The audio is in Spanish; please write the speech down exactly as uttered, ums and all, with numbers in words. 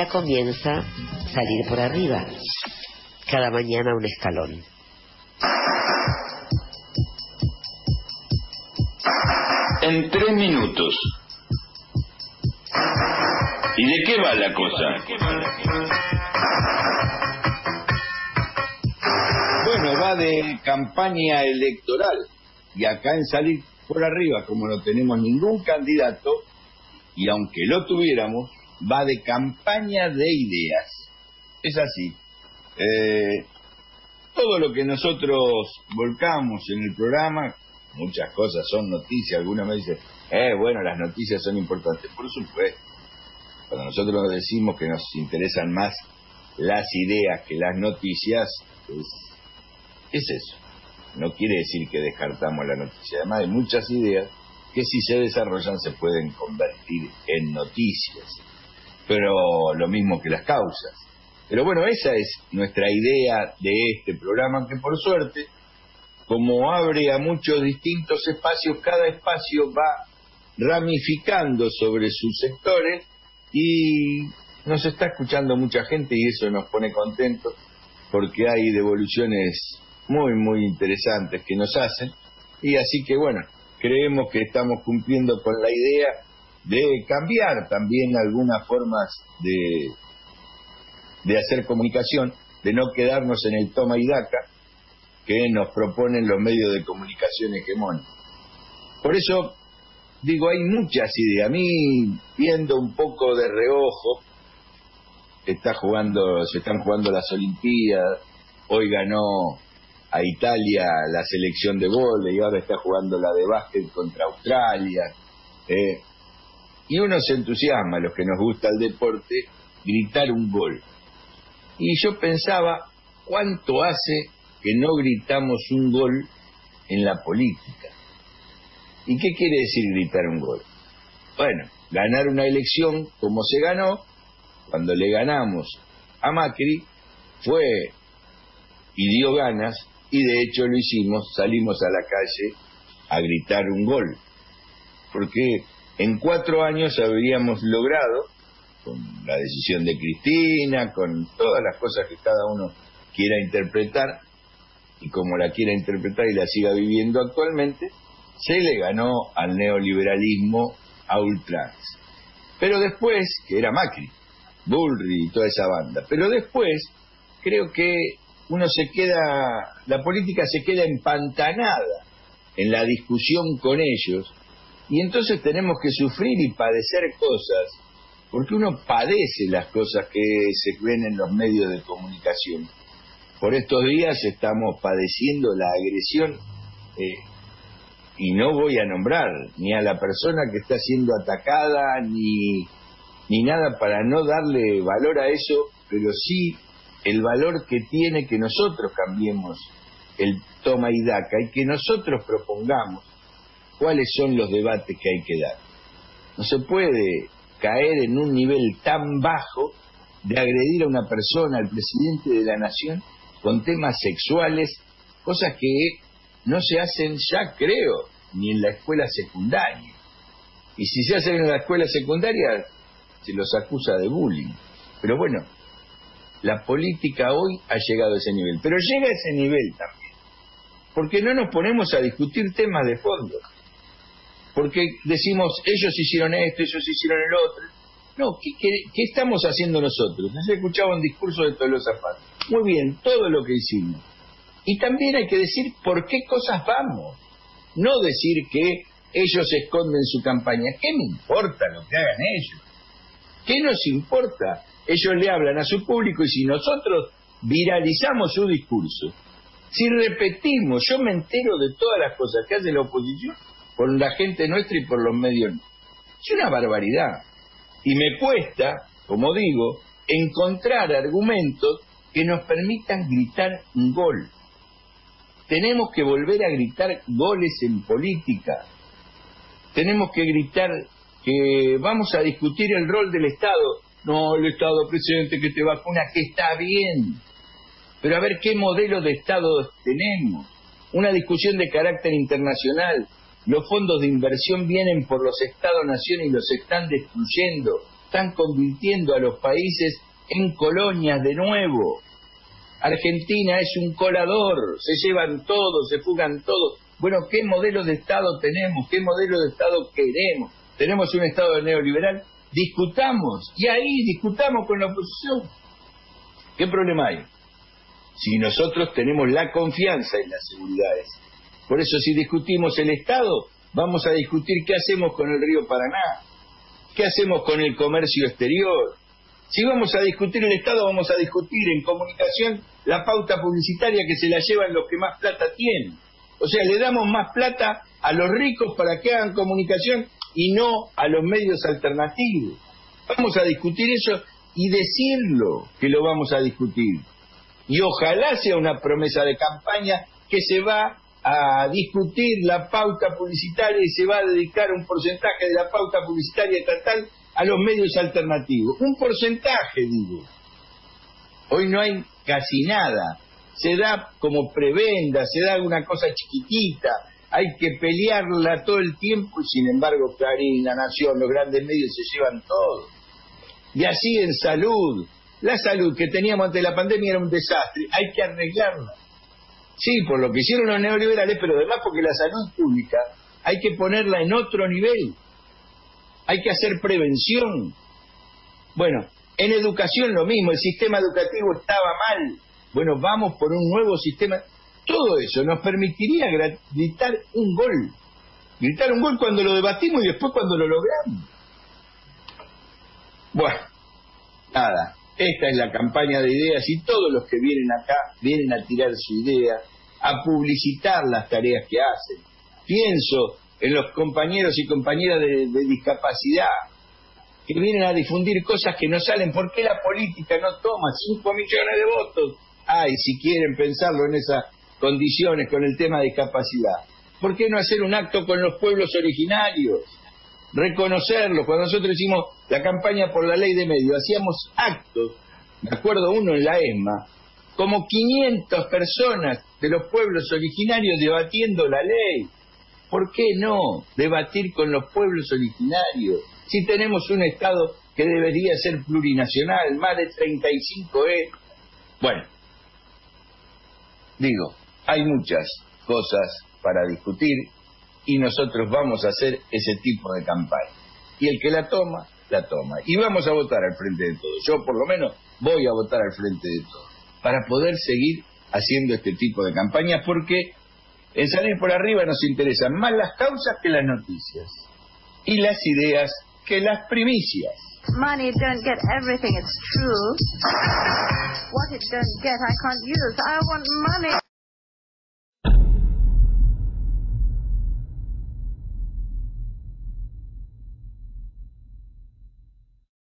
Ya comienza Salir por Arriba. Cada mañana un escalón. En tres minutos. ¿Y de qué va la cosa? Bueno, va de campaña electoral. Y acá en Salir por Arriba, como no tenemos ningún candidato, y aunque lo tuviéramos, va de campaña de ideas. Es así. Eh, todo lo que nosotros volcamos en el programa, muchas cosas son noticias. Algunos me dicen, eh, bueno, las noticias son importantes. Por supuesto. Cuando nosotros decimos que nos interesan más las ideas que las noticias, es, es eso. No quiere decir que descartamos la noticia. Además, hay muchas ideas que si se desarrollan se pueden convertir en noticias. Pero lo mismo que las causas. Pero bueno, esa es nuestra idea de este programa, que por suerte, como abre a muchos distintos espacios, cada espacio va ramificando sobre sus sectores y nos está escuchando mucha gente y eso nos pone contentos porque hay devoluciones muy, muy interesantes que nos hacen y así que bueno, creemos que estamos cumpliendo con la idea de cambiar también algunas formas de, de hacer comunicación, de no quedarnos en el toma y daca que nos proponen los medios de comunicación hegemónicos. Por eso, digo, hay muchas ideas. A mí, viendo un poco de reojo, está jugando, se están jugando las Olimpiadas, hoy ganó a Italia la selección de vóley, y ahora está jugando la de básquet contra Australia, eh, y uno se entusiasma, los que nos gusta el deporte, gritar un gol. Y yo pensaba, ¿cuánto hace que no gritamos un gol en la política? ¿Y qué quiere decir gritar un gol? Bueno, ganar una elección como se ganó, cuando le ganamos a Macri, fue y dio ganas, y de hecho lo hicimos, salimos a la calle a gritar un gol. Porque en cuatro años habríamos logrado, con la decisión de Cristina, con todas las cosas que cada uno quiera interpretar, y como la quiera interpretar y la siga viviendo actualmente, se le ganó al neoliberalismo a ultranza. Pero después, que era Macri, Bullrich y toda esa banda, pero después creo que uno se queda, la política se queda empantanada en la discusión con ellos, y entonces tenemos que sufrir y padecer cosas, porque uno padece las cosas que se ven en los medios de comunicación. Por estos días estamos padeciendo la agresión, eh, y no voy a nombrar ni a la persona que está siendo atacada, ni, ni nada para no darle valor a eso, pero sí el valor que tiene que nosotros cambiemos el toma y daca y que nosotros propongamos cuáles son los debates que hay que dar. No se puede caer en un nivel tan bajo de agredir a una persona, al presidente de la nación, con temas sexuales, cosas que no se hacen ya, creo, ni en la escuela secundaria. Y si se hacen en la escuela secundaria, se los acusa de bullying. Pero bueno, la política hoy ha llegado a ese nivel. Pero llega a ese nivel también porque no nos ponemos a discutir temas de fondo. Porque decimos, ellos hicieron esto, ellos hicieron el otro. No, ¿qué, qué, qué estamos haciendo nosotros? Se escuchaba un discurso de Tolosa Paz. Muy bien, todo lo que hicimos. Y también hay que decir por qué cosas vamos. No decir que ellos esconden su campaña. ¿Qué me importa lo que hagan ellos? ¿Qué nos importa? Ellos le hablan a su público y si nosotros viralizamos su discurso, si repetimos, yo me entero de todas las cosas que hace la oposición por la gente nuestra y por los medios. Es una barbaridad. Y me cuesta, como digo, encontrar argumentos que nos permitan gritar un gol. Tenemos que volver a gritar goles en política. Tenemos que gritar que vamos a discutir el rol del Estado. No, el Estado presente que te vacuna, que está bien. Pero a ver qué modelo de Estado tenemos. Una discusión de carácter internacional. Los fondos de inversión vienen por los Estados-nación y los están destruyendo. están convirtiendo a los países en colonias de nuevo. Argentina es un colador, se llevan todo, se fugan todo. Bueno, ¿qué modelo de Estado tenemos? ¿Qué modelo de Estado queremos? ¿Tenemos un Estado neoliberal? Discutamos, y ahí discutamos con la oposición. ¿Qué problema hay? Si nosotros tenemos la confianza en las seguridades. Por eso, si discutimos el Estado, vamos a discutir qué hacemos con el río Paraná, qué hacemos con el comercio exterior. Si vamos a discutir el Estado, vamos a discutir en comunicación la pauta publicitaria que se la llevan los que más plata tienen. O sea, le damos más plata a los ricos para que hagan comunicación y no a los medios alternativos. Vamos a discutir eso y decirlo que lo vamos a discutir. Y ojalá sea una promesa de campaña que se va a discutir la pauta publicitaria y se va a dedicar un porcentaje de la pauta publicitaria estatal a los medios alternativos. Un porcentaje, digo. Hoy no hay casi nada. Se da como prebenda, se da una cosa chiquitita, hay que pelearla todo el tiempo y sin embargo Clarín, La Nación, los grandes medios se llevan todo. Y así en salud, la salud que teníamos ante la pandemia era un desastre, hay que arreglarla. Sí, por lo que hicieron los neoliberales, pero además porque la salud pública hay que ponerla en otro nivel, hay que hacer prevención. Bueno, en educación lo mismo, el sistema educativo estaba mal. Bueno, vamos por un nuevo sistema. Todo eso nos permitiría gritar un gol. Gritar un gol cuando lo debatimos y después cuando lo logramos. Bueno, nada. Esta es la campaña de ideas y todos los que vienen acá vienen a tirar su idea, a publicitar las tareas que hacen. Pienso en los compañeros y compañeras de, de discapacidad que vienen a difundir cosas que no salen. ¿Por qué la política no toma cinco millones de votos? Ay, si quieren pensarlo en esas condiciones con el tema de discapacidad. ¿Por qué no hacer un acto con los pueblos originarios? Reconocerlos. Cuando nosotros hicimos la campaña por la ley de medios, hacíamos actos, me acuerdo uno en la ESMA, como quinientas personas de los pueblos originarios debatiendo la ley. ¿Por qué no debatir con los pueblos originarios? Si tenemos un Estado que debería ser plurinacional, más de treinta y cinco E. Bueno, digo, hay muchas cosas para discutir y nosotros vamos a hacer ese tipo de campaña. Y el que la toma, la toma. Y vamos a votar al Frente de Todos. Yo por lo menos voy a votar al Frente de Todos para poder seguir haciendo este tipo de campañas, porque en Salir por Arriba nos interesan más las causas que las noticias y las ideas que las primicias. Money don't get everything, it's true. What it don't get, I can't use. I want money.